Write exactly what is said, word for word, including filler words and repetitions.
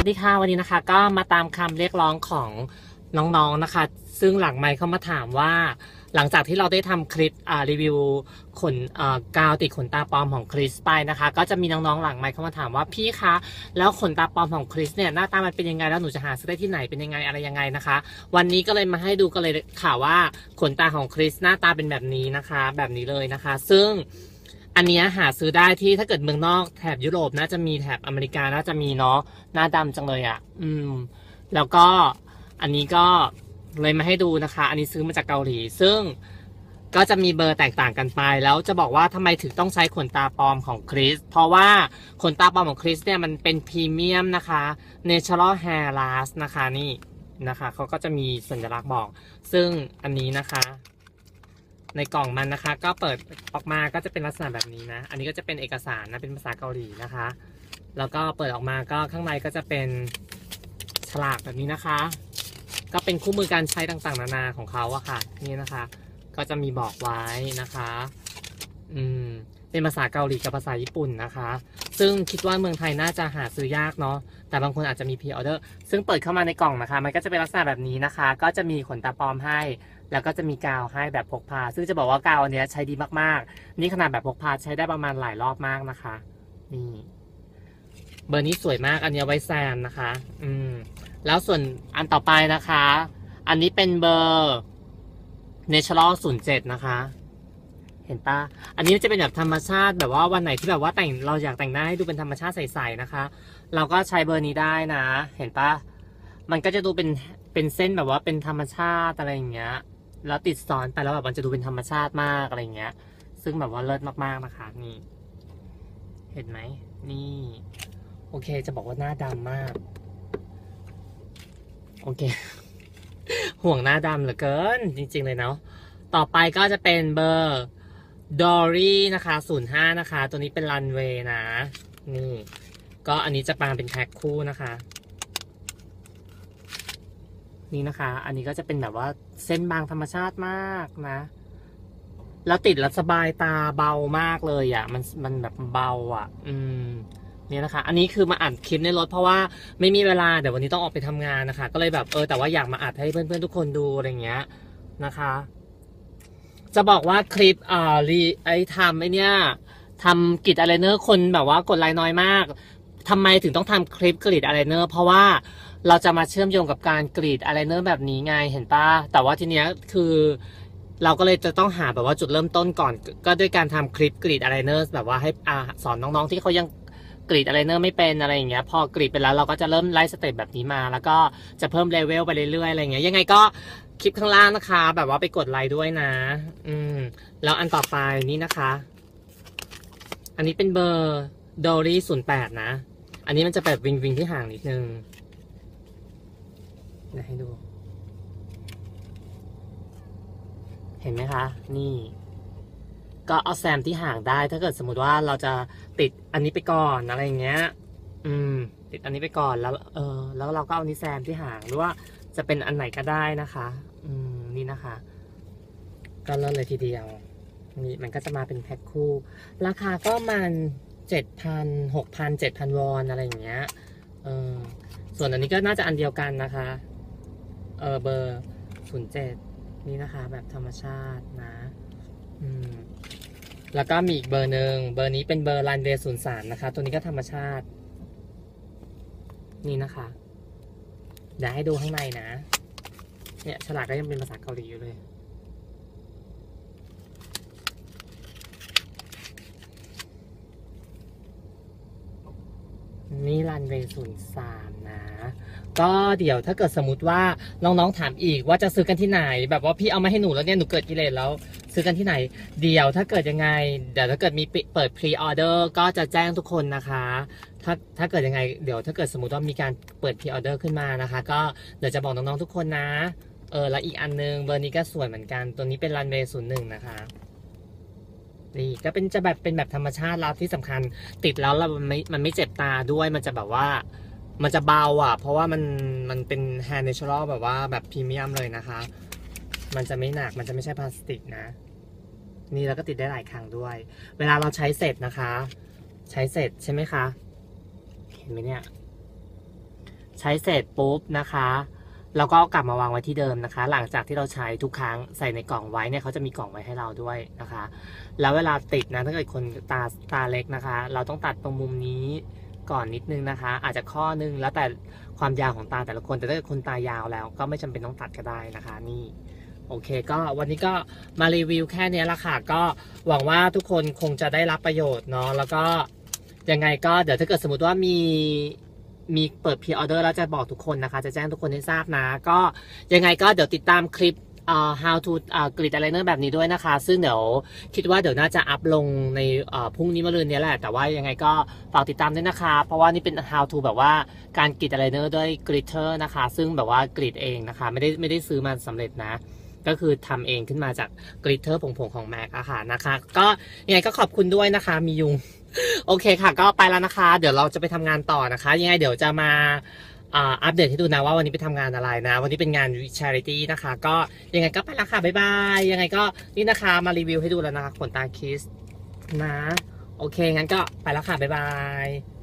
ดีค่ะวันนี้นะคะก็มาตามคำเรียกร้องของน้องๆนะคะซึ่งหลังไมค์เข้ามาถามว่าหลังจากที่เราได้ทำคลิปอ่ารีวิวขนอ่ากาวติดขนตาปลอมของคริสไปนะคะก็จะมีน้องๆหลังไมค์เข้ามาถามว่าพี่คะแล้วขนตาปลอมของคริสเนี่ยหน้าตามันเป็นยังไงแล้วหนูจะหาซื้อได้ที่ไหนเป็นยังไงอะไรยังไงนะคะวันนี้ก็เลยมาให้ดูกันเลยค่ะว่าขนตาของคริสหน้าตาเป็นแบบนี้นะคะแบบนี้เลยนะคะซึ่งอันนี้หาซื้อได้ที่ถ้าเกิดเมืองนอกแถบยุโรปน่าจะมีแถบอเมริกาน่าจะมีเนาะหน้าดำจังเลยอ่ะอืมแล้วก็อันนี้ก็เลยมาให้ดูนะคะอันนี้ซื้อมาจากเกาหลีซึ่งก็จะมีเบอร์แตกต่างกันไปแล้วจะบอกว่าทำไมถึงต้องใช้ขนตาปลอมของคริสเพราะว่าขนตาปลอมของคริสเนี่ยมันเป็นพรีเมียมนะคะ Natural Hair Last นะคะนี่นะคะเขาก็จะมีสัญลักษณ์บอกซึ่งอันนี้นะคะในกล่องมันนะคะก็เปิดออกมาก็จะเป็นลักษณะแบบนี้นะอันนี้ก็จะเป็นเอกสารนะเป็นภาษาเกาหลีนะคะแล้วก็เปิดออกมาก็ข้างในก็จะเป็นฉลากแบบนี้นะคะก็เป็นคู่มือการใช้ต่างๆนานาของเขาอะค่ะนี่นะคะก็จะมีบอกไว้นะคะอืมเป็นภาษาเกาหลีกับภาษาญี่ปุ่นนะคะซึ่งคิดว่าเมืองไทยน่าจะหาซื้อยากเนาะแต่บางคนอาจจะมีพรีออเดอร์ซึ่งเปิดเข้ามาในกล่องนะคะมันก็จะเป็นลักษณะแบบนี้นะคะก็จะมีขนตาปลอมให้แล้วก็จะมีกาวให้แบบพกพาซึ่งจะบอกว่ากาวอันนี้ใช้ดีมากๆนี่ขนาดแบบพกพาใช้ได้ประมาณหลายรอบมากนะคะนี่เบอร์นี้สวยมากอันนี้ไว้แซมนะคะอืมแล้วส่วนอันต่อไปนะคะอันนี้เป็นเบอร์ Natural ศูนย์เจ็ดนะคะเห็นปะอันนี้จะเป็นแบบธรรมชาติแบบว่าวันไหนที่แบบว่าแต่งเราอยากแต่งหน้าให้ดูเป็นธรรมชาติใสๆนะคะเราก็ใช้เบอร์นี้ได้นะเห็นปะมันก็จะดูเป็นเป็นเส้นแบบว่าเป็นธรรมชาติอะไรอย่างเงี้ยแล้วติดซ้อนไปแล้วแบบมันจะดูเป็นธรรมชาติมากอะไรอย่างเงี้ยซึ่งแบบว่าเลิศมากๆนะคะนี่เห็นไหมนี่โอเคจะบอกว่าหน้าดำมากโอเคห่วงหน้าดำเหลือเกินจริงๆเลยเนาะต่อไปก็จะเป็นเบอร์ดอรี่นะคะศูนย์ห้านะคะตัวนี้เป็นรันเวย์นะนี่ก็อันนี้จะมาเป็นแพ็คคู่นะคะนี่นะคะอันนี้ก็จะเป็นแบบว่าเส้นบางธรรมชาติมากนะแล้วติดแล้วสบายตาเบามากเลยอ่ะมันมันแบบเบาอ่ะอืมนี่นะคะอันนี้คือมาอัดคลิปในรถเพราะว่าไม่มีเวลาเดี๋ยววันนี้ต้องออกไปทำงานนะคะก็เลยแบบเออแต่ว่าอยากมาอัดให้เพื่อนๆทุกคนดูอะไรเงี้ยนะคะจะบอกว่าคลิปอ่ารีไอทำไอเนี้ยทำกรีดอายไลเนอร์คนแบบว่ากดไลค์น้อยมากทำไมถึงต้องทำคลิปกรีดอายไลเนอร์เพราะว่าเราจะมาเชื่อมโยงกับการกรีดอายไลเนอร์แบบนี้ไงเห็นปะแต่ว่าทีเนี้ยคือเราก็เลยจะต้องหาแบบว่าจุดเริ่มต้นก่อนก็ด้วยการทำคลิปกรีดอายไลเนอร์แบบว่าให้อ่าสอนน้องๆที่เขายังกรีดอายไลเนอร์ไม่เป็นอะไรอย่างเงี้ยพอกรีดไปแล้วเราก็จะเริ่มไล่สเต็ปแบบนี้มาแล้วก็จะเพิ่มเลเวลไปเรื่อยๆอะไรเงี้ยยังไงก็คลิปข้างล่างนะคะแบบว่าไปกดไลค์ด้วยนะอืมแล้วอันต่อไปนี่นะคะอันนี้เป็นเบอร์ดอรี่ศูนย์แปดนะอันนี้มันจะแบบวิงวิงที่ห่างนิดนึงเดี๋ยวให้ดูเห็นไหมคะนี่ก็เอาแซมที่ห่างได้ถ้าเกิดสมมติว่าเราจะติดอันนี้ไปก่อนอะไรเงี้ยอืมติดอันนี้ไปก่อนแล้วเออแล้วเราก็เอานี้แซมที่ห่างหรือว่าจะเป็นอันไหนก็ได้นะคะอืมนี่นะคะก็เลิศเลยทีเดียวนี่มันก็จะมาเป็นแพ็คคู่ราคาก็มันเจ็ดพันหกพันเจ็ดพันวอนอะไรอย่างเงี้ยเออส่วนอันนี้ก็น่าจะอันเดียวกันนะคะเออเบอร์ศูนย์เจ็ดนี่นะคะแบบธรรมชาตินะอืมแล้วก็มีอีกเบอร์หนึ่งเบอร์นี้เป็นเบอร์รันเวย์ศูนย์สามนะคะตัวนี้ก็ธรรมชาตินี่นะคะเดี๋ยวให้ดูข้างในนะเนี่ยฉลากก็ยังเป็นภาษาเกาหลีอยู่เลยนี่รันเวย์ศูนย์สามนะก็เดี๋ยวถ้าเกิดสมมติว่าน้องๆถามอีกว่าจะซื้อกันที่ไหนแบบว่าพี่เอามาให้หนูแล้วเนี่ยหนูเกิดกิเลสแล้วซื้อกันที่ไหนเดี๋ยวถ้าเกิดยังไงเดี๋ยวถ้าเกิดมีเปิดพรีออเดอร์ก็จะแจ้งทุกคนนะคะถ้าถ้าเกิดยังไงเดี๋ยวถ้าเกิดสมมติว่ามีการเปิดพรีออเดอร์ขึ้นมานะคะก็เดี๋ยวจะบอกน้องๆทุกคนนะเออแล้วอีกอันนึงเบอร์นี้ก็สวยเหมือนกันตัวนี้เป็นรันเวย์ศูนย์หนึ่งนะคะนี่ก็เป็นจะแบบเป็นแบบธรรมชาติแล้วที่สำคัญติดแล้วเรามันไม่มันไม่เจ็บตาด้วยมันจะแบบว่ามันจะเบาอ่ะเพราะว่ามันมันเป็น Hair Natural แบบว่าแบบพรีเมียมเลยนะคะมันจะไม่หนักมันจะไม่ใช่พลาสติกนะนี่แล้วก็ติดได้หลายครั้งด้วยเวลาเราใช้เสร็จนะคะใช้เสร็จใช่ไหมคะเห็นไหมเนี่ยใช้เสร็จปุ๊บนะคะแล้วก็กลับมาวางไว้ที่เดิมนะคะหลังจากที่เราใช้ทุกครั้งใส่ในกล่องไว้เนี่ยเขาจะมีกล่องไว้ให้เราด้วยนะคะแล้วเวลาติดนะถ้าเกิดคนตาตาเล็กนะคะเราต้องตัดตรงมุมนี้ก่อนนิดนึงนะคะอาจจะข้อนึงแล้วแต่ความยาวของตาแต่ละคนแต่ถ้าเกิดคนตายาวแล้วก็ไม่จำเป็นต้องตัดก็ได้นะคะนี่โอเคก็วันนี้ก็มารีวิวแค่นี้ละค่ะก็หวังว่าทุกคนคงจะได้รับประโยชน์เนาะแล้วก็ยังไงก็เดี๋ยวถ้าเกิดสมมติว่ามีมีเปิดพรีออเดอร์แล้วจะบอกทุกคนนะคะจะแจ้งทุกคนให้ทราบนะก็ยังไงก็เดี๋ยวติดตามคลิปเอ่อ how to เอ่อกรีดอายไลเนอร์แบบนี้ด้วยนะคะซึ่งเดี๋ยวคิดว่าเดี๋ยวน่าจะอัพลงในเอ่อพรุ่งนี้มะรืนนี้แหละแต่ว่ายังไงก็ฝากติดตามด้วยนะคะเพราะว่านี่เป็น how to แบบว่าการกรีดอายไลเนอร์ด้วยกลิตเตอร์นะคะซึ่งแบบว่ากรีดเองนะคะไม่ได้ไม่ได้ซื้อมาสำเร็จนะก็คือทำเองขึ้นมาจากกลิตเตอร์ผงๆของแม็กอะค่ะนะคะก็ยังไงก็ขอบคุณด้วยนะคะมียุงโอเคค่ะก็ไปแล้วนะคะเดี๋ยวเราจะไปทำงานต่อนะคะยังไงเดี๋ยวจะมาอัปเดตให้ดูนะว่าวันนี้ไปทำงานอะไรนะวันนี้เป็นงาน charity นะคะก็ยังไงก็ไปแล้วค่ะบ๊ายบายยังไงก็นี่นะคะมารีวิวให้ดูแล้วนะคะขนตาคิสนะโอเคงั้นก็ไปแล้วค่ะบ๊ายบาย